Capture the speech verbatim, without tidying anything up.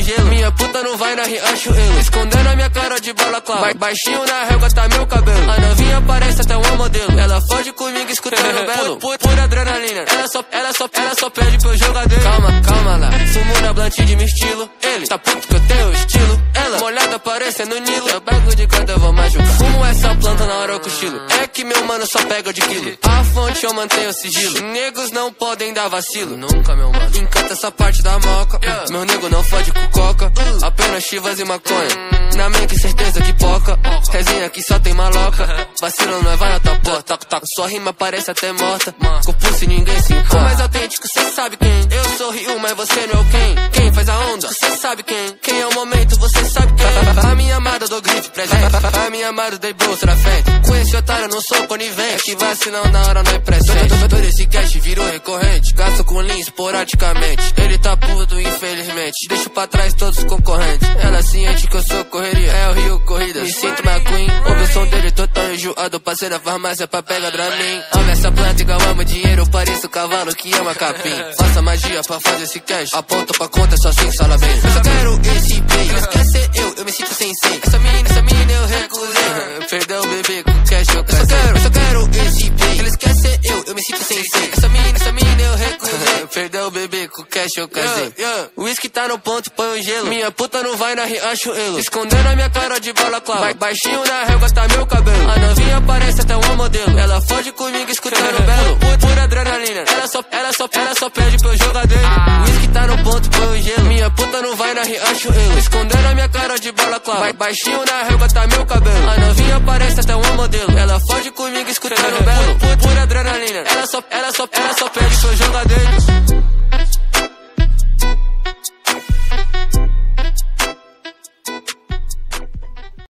um gelo. Minha puta não vai na Riachuelo, escondendo a minha cara de balaclava. Ba baixinho na régua tá meu cabelo. A novinha parece até uma modelo. Ela foge comigo escutando belo. Pura, pura adrenalina. Ela só, ela só, ela só pede pro jogador. Calma, calma lá. Fumo na blunt de meu estilo. Ele tá puto que eu tenho estilo. Ela molhada parecendo Nilo. Eu pego de canto, eu vou machucar. Fumo essa planta na hora eu cochilo. É que meu mano só pega de quilo. A fonte eu mantenho sigilo. Negros não podem dar vacilo. Nunca, meu mano. Encanta essa parte da moca. Yeah. Meu nego não fode com coca. Uh. Apenas chivas e maconha. Mm. Na mente certeza que poca. Uh. Resenha que só tem maloca. Uh. Vacilo não vai na tua porta. Tac, tac. Sua rima parece até morta. Uh. Com pulso ninguém se importa. O mais autêntico cê sabe quem. Eu sou Rio, mas você não é o quem. Quem faz a onda? Cê sabe quem. Quem é o momento? Você sabe quem. A minha amada do grife presente. A minha amada dei bolsa na frente. Com esse otário não sou conivente. É que vacilão na hora não é presente. Todo esse cash virou recorrente. Gasto com linha esporadicamente. Ele tá puto, infelizmente. Deixo pra trás todos os concorrentes. Ela ciente que eu sou correria. É o Rio Corrida. Me sinto McQueen. Ouve o som dele total enjoado. Passei na farmácia pra pegar Dramin. Amo essa planta igual amo dinheiro. Pareço cavalo que ama capim. Faça magia pra fazer esse cash. Aponta pra conta só assim, fala bem. Eu só quero esse bem. Eles querem ser eu, eu me sinto sem ser. Essa menina, essa menina eu recusei. Perdão, bebê, com cash eu casei. Eu só quero, eu só quero esse bem. Eles querem ser eu, eu me sinto sem ser. Essa menina, essa menina eu recusei. Perdão, bebê, com cash eu casei. O whisky tá no ponto, põe um gelo. Minha puta não vai na Riachuelo, escondendo a minha cara de balaclava. Ba baixinho na régua tá meu cabelo. A novinha parece até uma modelo. Ela foge comigo escutando belo. Pura, pura adrenalina. Ela só, ela só, ela só pede pro jogador. O whisky tá no ponto, põe um gelo. Minha puta não vai na Riachuelo, escondendo a minha cara de balaclava. Ba baixinho na régua tá meu cabelo. A novinha parece até uma modelo. Ela foge comigo escutando belo. Pura, pura adrenalina. Ela só, ela só, ela só pede pro jogador.